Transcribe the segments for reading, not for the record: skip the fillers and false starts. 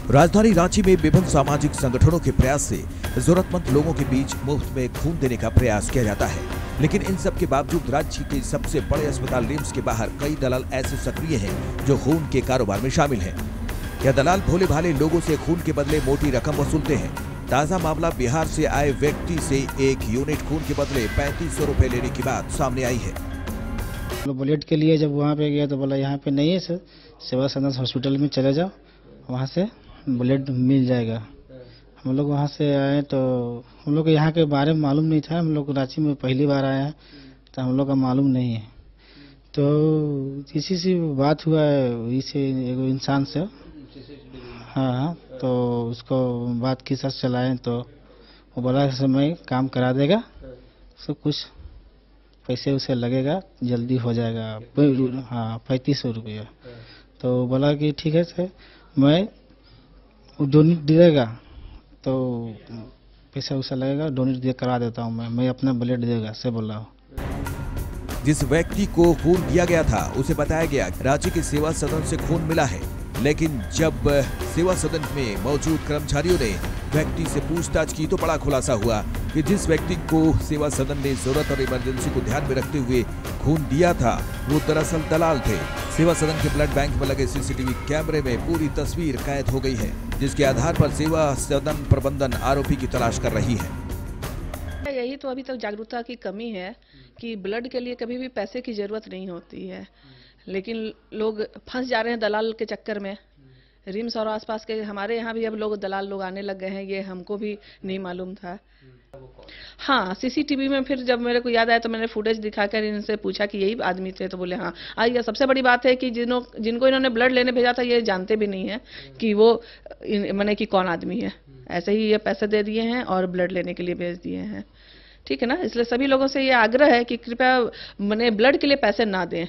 राजधानी रांची में विभिन्न सामाजिक संगठनों के प्रयास से जरूरतमंद लोगों के बीच मुफ्त में खून देने का प्रयास किया जाता है, लेकिन इन सब के बावजूद राज्य के सबसे बड़े अस्पताल रिम्स के बाहर कई दलाल ऐसे सक्रिय हैं जो खून के कारोबार में शामिल हैं। यह दलाल भोले भाले लोगों से खून के बदले मोटी रकम वसूलते हैं। ताजा मामला बिहार से आए व्यक्ति से 1 यूनिट खून के बदले 3500 रुपए लेने की बात सामने आई है। ब्लड के लिए जब वहाँ पे गया तो बोला यहाँ पे नहीं है सर, सेवा सदन हॉस्पिटल में चले जाओ, वहाँ से ब्लड मिल जाएगा। हम लोग वहाँ से आए तो हम लोग को यहाँ के बारे में मालूम नहीं था। हम लोग रांची में पहली बार आए हैं तो हम लोग का मालूम नहीं है। तो किसी से बात हुआ है इसे एक इंसान से, हाँ, तो उसको बात के साथ चलाएं तो वो बोला समय काम करा देगा, सब कुछ पैसे उसे लगेगा, जल्दी हो जाएगा। हाँ, 3500 रुपये। तो बोला कि ठीक है सर, मैं डोनेट देगा तो पैसा उसे लगेगा, डोनेट दे करा देता हूँ, मैं अपना ब्लड देगा से बोला हूँ। जिस व्यक्ति को खून दिया गया था उसे बताया गया रांची के सेवा सदन से खून मिला है, लेकिन जब सेवा सदन में मौजूद कर्मचारियों ने व्यक्ति से पूछताछ की तो बड़ा खुलासा हुआ कि जिस व्यक्ति को सेवा सदन ने जरूरत और इमरजेंसी को ध्यान में रखते हुए खून दिया था वो दरअसल दलाल थे। सेवा सदन के ब्लड बैंक में लगे सीसीटीवी कैमरे में पूरी तस्वीर कैद हो गई है, जिसके आधार पर सेवा सदन प्रबंधन आरोपी की तलाश कर रही है। यही तो अभी तक जागरूकता की कमी है कि ब्लड के लिए कभी भी पैसे की जरूरत नहीं होती है, लेकिन लोग फंस जा रहे हैं दलाल के चक्कर में। रिम्स और आसपास के हमारे यहाँ भी अब लोग दलाल लोग आने लग गए हैं, ये हमको भी नहीं मालूम था। हाँ, सीसीटीवी में फिर जब मेरे को याद आया तो मैंने फुटेज दिखाकर इनसे पूछा कि यही आदमी थे, तो बोले हाँ। ये सबसे बड़ी बात है कि जिनको इन्होंने ब्लड लेने भेजा था ये जानते भी नहीं है कि वो माने कि कौन आदमी है। ऐसे ही ये पैसे दे दिए हैं और ब्लड लेने के लिए भेज दिए हैं, ठीक है ना। इसलिए सभी लोगों से ये आग्रह है कि कृपया माने ब्लड के लिए पैसे ना दें।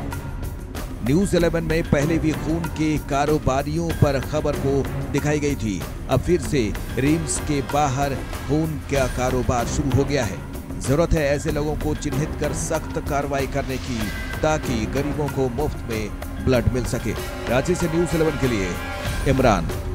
न्यूज़ 11 में पहले भी खून के कारोबारियों पर खबर को दिखाई गई थी। अब फिर से रिम्स के बाहर खून का कारोबार शुरू हो गया है। जरूरत है ऐसे लोगों को चिन्हित कर सख्त कार्रवाई करने की, ताकि गरीबों को मुफ्त में ब्लड मिल सके। रांची से न्यूज़ 11 के लिए इमरान।